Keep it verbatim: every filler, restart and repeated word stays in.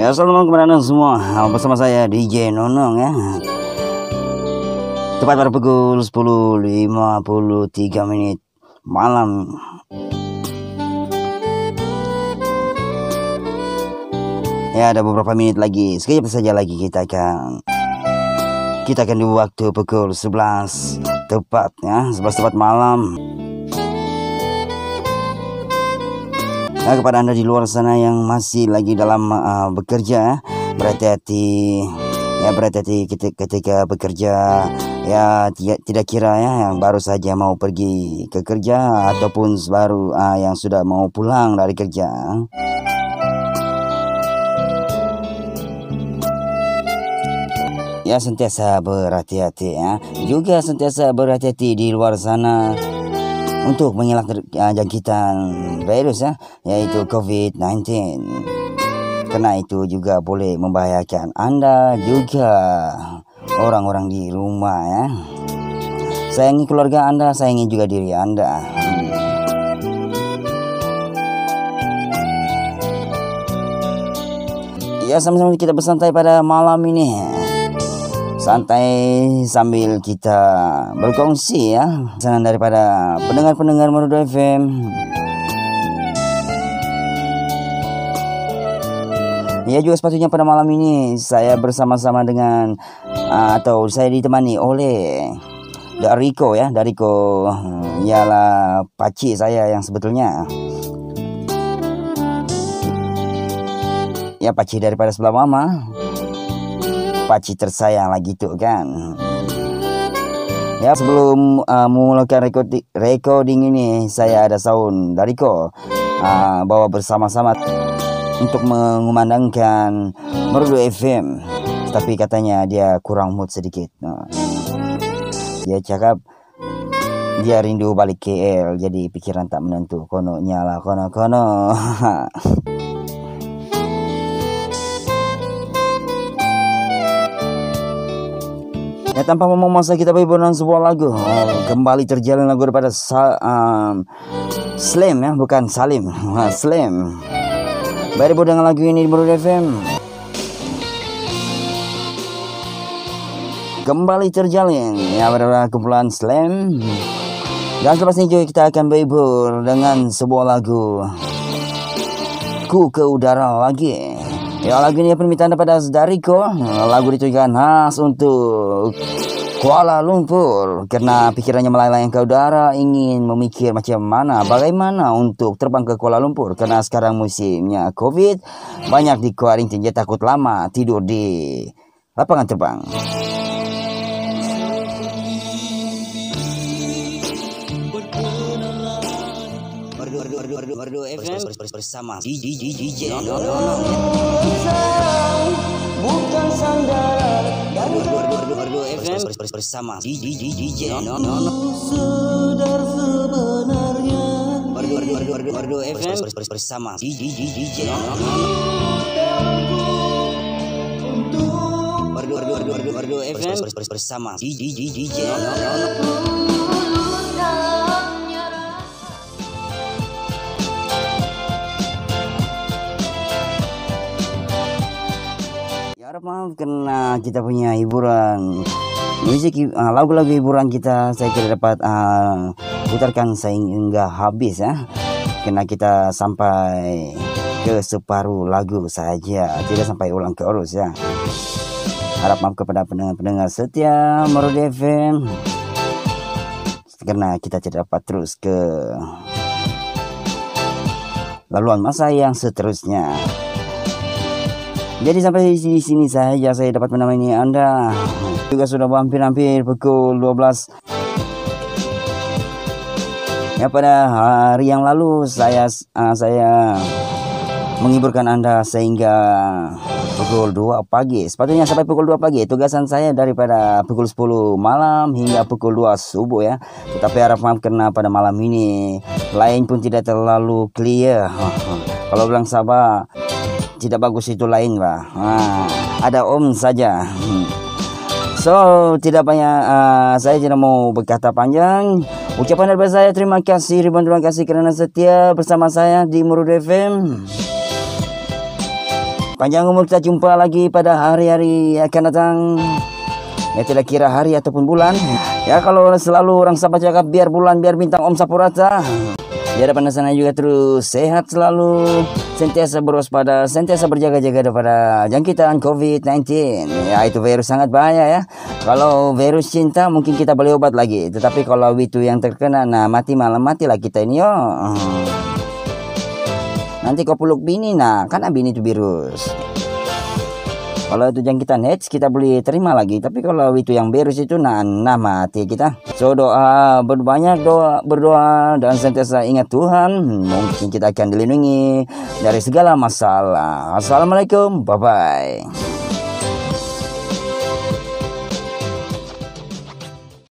Ya, assalamualaikum kepada anda semua. Bersama saya D J Nonong ya. Tepat pada pukul sepuluh lima puluh tiga menit malam. Ya, ada beberapa menit lagi. Sekejap saja lagi kita akan kita akan di waktu pukul sebelas tepat ya, sebelas tepat malam. Nah, kepada anda di luar sana yang masih lagi dalam uh, bekerja, berhati-hati ya, berhati-hati ketika, ketika bekerja ya, tidak, tidak kira ya yang baru saja mau pergi ke kerja ataupun baru uh, yang sudah mau pulang dari kerja. Ya, sentiasa berhati-hati ya, juga sentiasa berhati-hati di luar sana untuk mengelak jangkitan virus ya, yaitu covid sembilan belas. Karena itu juga boleh membahayakan Anda juga orang-orang di rumah ya. Sayangi keluarga Anda, sayangi juga diri Anda. Hmm. Ya, sama-sama kita bersantai pada malam ini. Santai sambil kita berkongsi ya, pesanan daripada pendengar-pendengar Merudu F M. Ya, juga sepatutnya pada malam ini saya bersama-sama dengan uh, atau saya ditemani oleh Dariko ya, Dariko ialah pakcik saya yang sebetulnya. Ya, pakcik daripada sebelah mama. Pakcik tersayang lagi tu kan. Ya, sebelum uh, memulakan recording, recording ini, saya ada sound Dariko uh, bawa bersama-sama untuk mengumandangkan Merudu F M. Tapi katanya dia kurang mood sedikit. uh, Dia cakap dia rindu balik K L, jadi pikiran tak menentu. Kono nyala kono-kono. Ya, tanpa memang masa kita berhibur dengan sebuah lagu. Oh, kembali terjalin lagu daripada Sa um, Slam ya, bukan Salim. Slam. Berhibur dengan lagu ini di Merudu F M. Kembali terjalin ya pada kumpulan Slam. Dan selepas ini juga kita akan berhibur dengan sebuah lagu Ku ke Udara lagi. Ya, lagu ini permintaan daripada Dariko. Lagu ditujukan khas untuk Kuala Lumpur, karena pikirannya melayang ke udara, ingin memikir macam mana, bagaimana untuk terbang ke Kuala Lumpur. Karena sekarang musimnya COVID, banyak di kuarantin, dia takut lama tidur di lapangan terbang. Merudu F M bersama D J Nonong. Bukan sandaran. Merudu F M bersama D J Nonong. Sedar sebenarnya. Merudu F M bersama D J Nonong. Merudu F M bersama D J Nonong. Maaf, karena kita punya hiburan musik, uh, lagu-lagu hiburan kita saya kira dapat uh, putarkan sehingga habis ya, karena kita sampai ke separuh lagu saja, tidak sampai ulang ke urus ya. Harap maaf kepada pendengar-pendengar setia Merudu F M, karena kita tidak dapat terus ke laluan masa yang seterusnya. Jadi sampai di sini saja saya dapat menemani Anda. Juga sudah hampir-hampir pukul dua belas. Ya, pada hari yang lalu saya uh, saya menghiburkan Anda sehingga pukul dua pagi. Sepatutnya sampai pukul dua pagi. Tugasan saya daripada pukul sepuluh malam hingga pukul dua subuh ya. Tetapi harap maaf karena pada malam ini lain pun tidak terlalu clear. Kalau bilang sabar tidak bagus itu lain lah. Nah, ada om saja. So, tidak banyak, uh, saya tidak mau berkata panjang. Ucapan daripada saya, terima kasih, ribuan terima kasih kerana setia bersama saya di Merudu F M. Panjang umur, kita jumpa lagi pada hari-hari akan datang. Ya tidak kira hari ataupun bulan. Ya kalau selalu orang sahabat cakap biar bulan biar bintang Om Sapurata. Di hadapan sana juga terus sehat selalu, sentiasa berwaspada, sentiasa berjaga-jaga daripada jangkitan covid sembilan belas. Ya itu virus sangat bahaya ya. Kalau virus cinta mungkin kita boleh obat lagi, tetapi kalau itu yang terkena, nah mati malam matilah kita ini yo. Nanti kau peluk bini, nah kan bini itu virus. Kalau itu jangkitan H kita boleh terima lagi, tapi kalau itu yang virus itu nah, nah mati kita. So doa, berbanyak doa, berdoa dan sentiasa ingat Tuhan, mungkin kita akan dilindungi dari segala masalah. Assalamualaikum, bye bye.